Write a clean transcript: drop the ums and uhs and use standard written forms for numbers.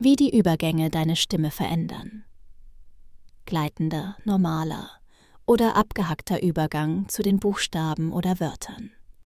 wie die Übergänge deine Stimme verändern. Gleitender, normaler oder abgehackter Übergang zu den Buchstaben oder Wörtern.